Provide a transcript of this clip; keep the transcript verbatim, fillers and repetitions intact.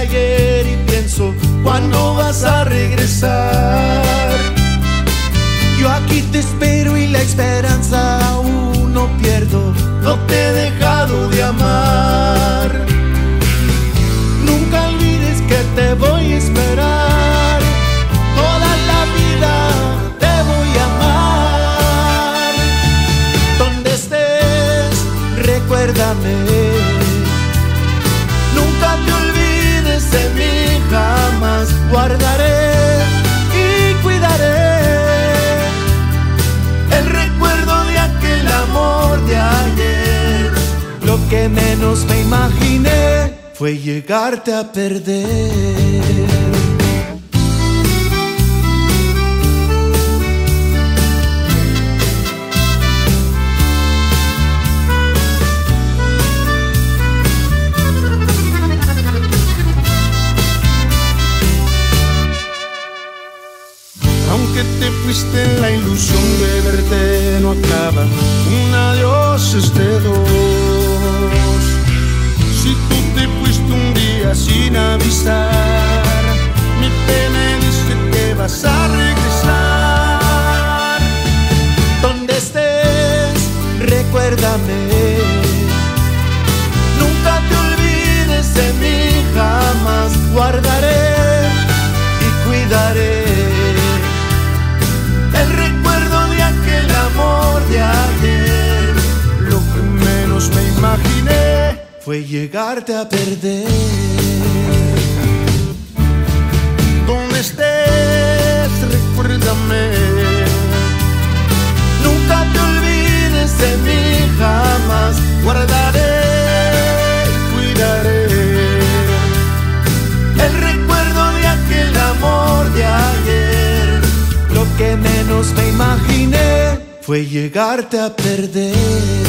ayer y pienso, ¿cuándo vas a regresar? Yo aquí te espero y la esperanza aún no pierdo, no te he dejado de amar. Nunca olvides que te voy a esperar, toda la vida te voy a amar. Donde estés, recuérdame, nunca te olvides de mí, jamás guardaré y cuidaré el recuerdo de aquel amor de ayer. Lo que menos me imaginé fue llegarte a perder. Aunque te fuiste, la ilusión de verte no acaba, un adiós es de dos. Si tú te fuiste un día sin avisar, mi pena dice que vas a regresar. Donde estés, recuérdame, nunca te olvides de mí, jamás guardaré y cuidaré el recuerdo de aquel amor de ayer. Lo que menos me imaginé fue llegarte a perder. Donde estés, recuérdame, nunca te olvides de mí, jamás guardaré y cuidaré el recuerdo de aquel amor de ayer. Lo que menos me imaginé fue llegarte a perder.